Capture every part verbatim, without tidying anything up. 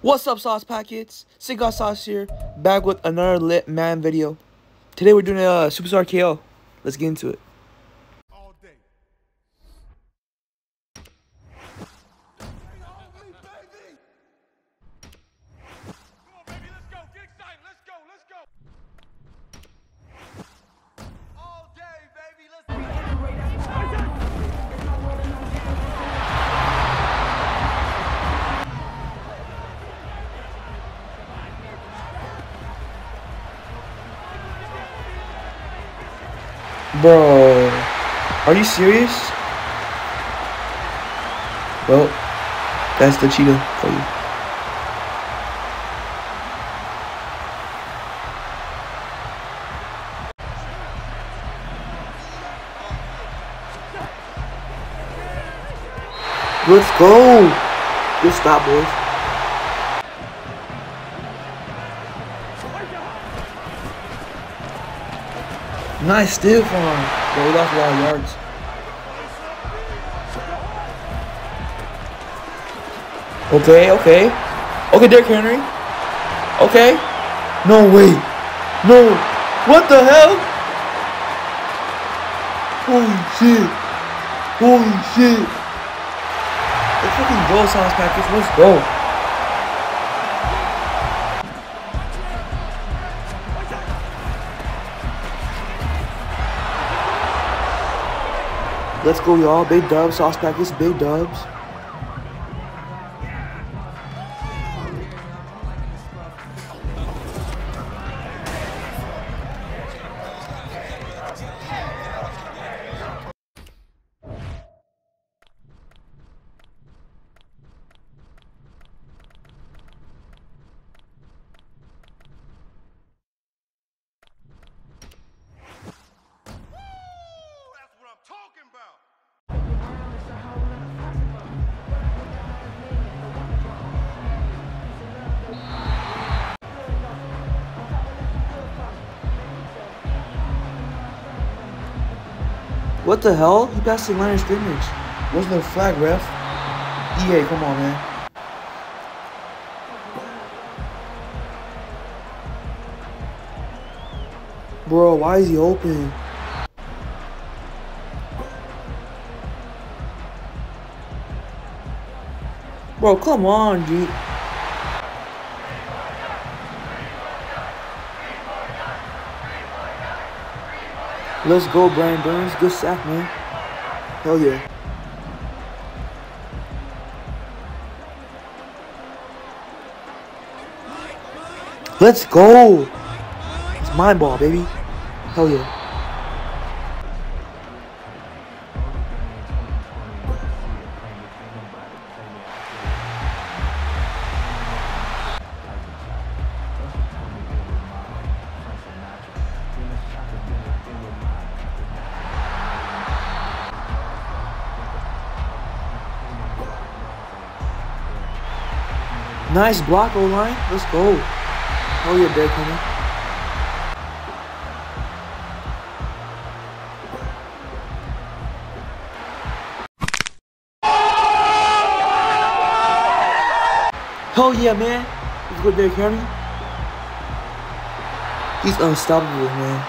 What's up, sauce packets? Cigar Sauce here, back with another lit man video. Today we're doing a uh, Superstar K O. Let's get into it. All day. Come on, baby, let's go. Get excited. Let's go. Let's go. All day, baby. Let's go. Bro, are you serious? Well, that's the cheetah for you. Let's go. Good stop, boys. Nice steal for him. Bro, we lost a lot of yards. Okay, okay. Okay, Derrick Henry. Okay. No way. No. What the hell? Holy shit. Holy shit. Let's fucking go, sauce package. Let's go. Let's go, y'all. Big dubs, sauce packets, big dubs. That's what I'm talking about. What the hell? He passed the line of scrimmage. Where's the flag, ref? E A, come on, man. Bro, why is he open? Bro, come on, dude. Let's go, Brian Burns. Good sack, man. Hell yeah. Let's go. It's my ball, baby. Hell yeah. Nice block, O-line. Let's go. Hell yeah, Derrick Henry. Hell yeah, man. Let's go, Derrick Henry. He's unstoppable, man.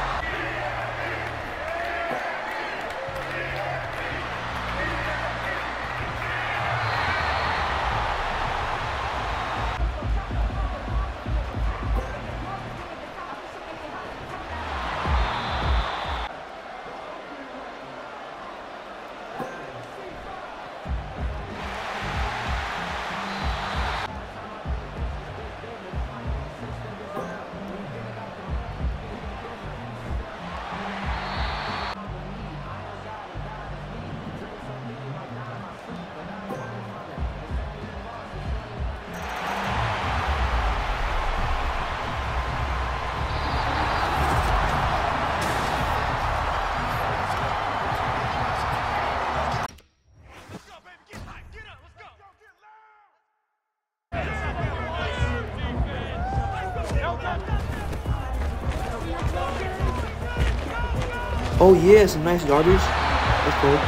Oh yeah, some nice yardage. That's cool.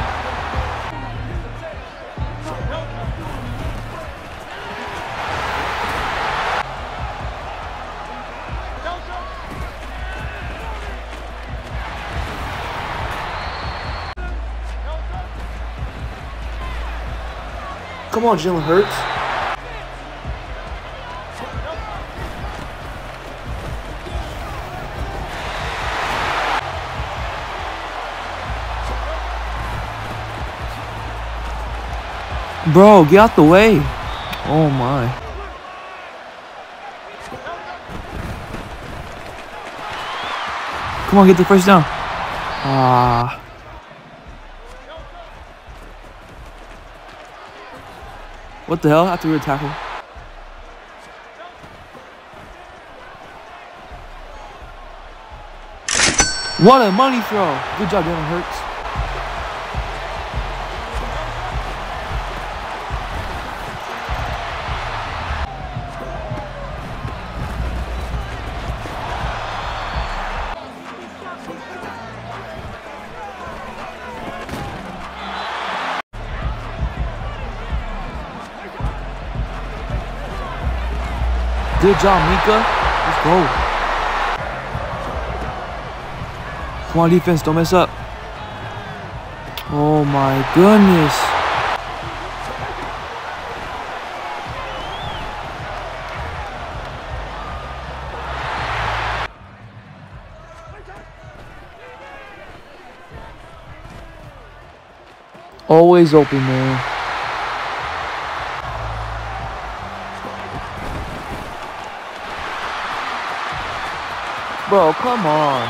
Come on, Jalen Hurts. Bro, get out the way. Oh my. Come on, get the first down. Ah. What the hell? After we were tackled. What a money throw. Good job, Jalen Hurts. Good job, Mika. Let's go. Come on, defense. Don't mess up. Oh, my goodness. Always open, man. Bro, come on.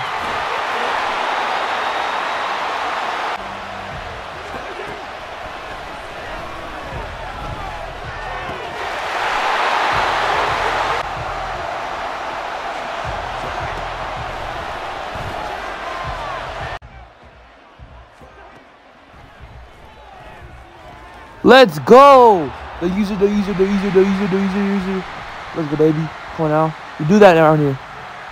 Let's go. The user, the user, the user, the user, the user, the user. Let's go, baby. Come on now. You do that around here.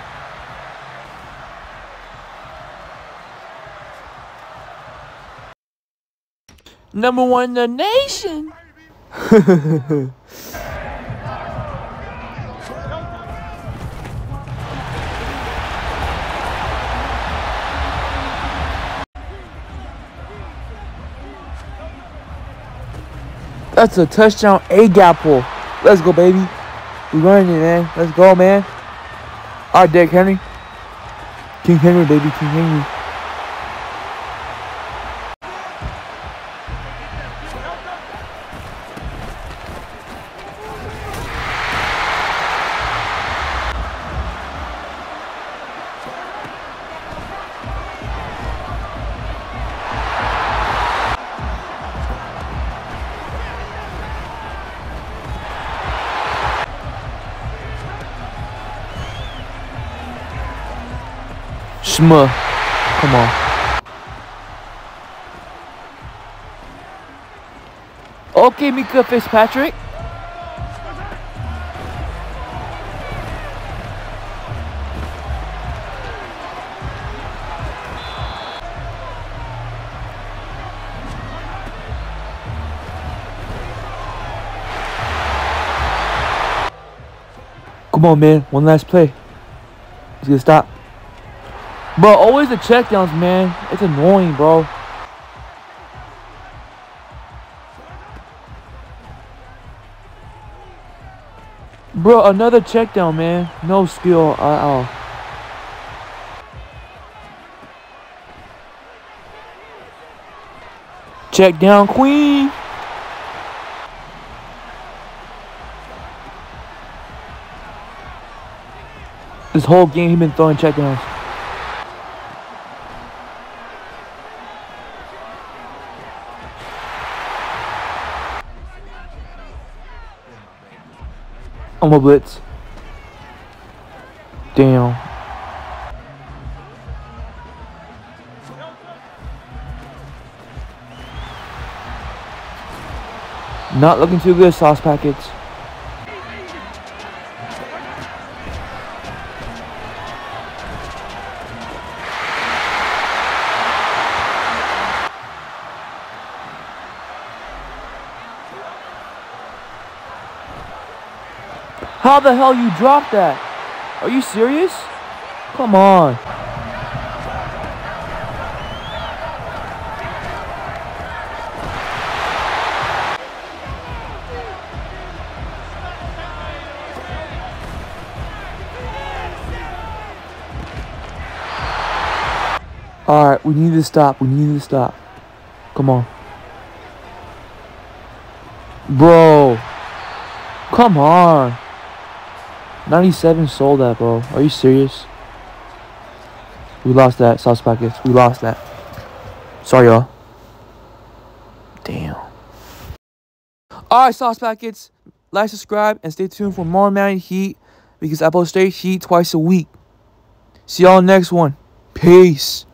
Number one in the nation. That's a touchdown, a gap pull. Let's go, baby. We running it, man. Let's go, man. All right, Derrick Henry. King Henry, baby. King Henry. Shma. Come on. Okay, Mika Fitzpatrick. Come on, man. One last play. Let's get a stop. Bro, always the checkdowns, man. It's annoying, bro. Bro, another checkdown, man. No skill at all. Check down, Queen. This whole game, he's been throwing checkdowns. I'm a blitz. Damn. Not looking too good, sauce packets. How the hell you dropped that? Are you serious? Come on. Alright, we need to stop. We need to stop. Come on. Bro. Come on. ninety-seven sold that, bro. Are you serious? We lost that, Sauce Packets. We lost that. Sorry, y'all. Damn. Alright, Sauce Packets. Like, subscribe, and stay tuned for more Miami Heat because I post straight Heat twice a week. See y'all next one. Peace.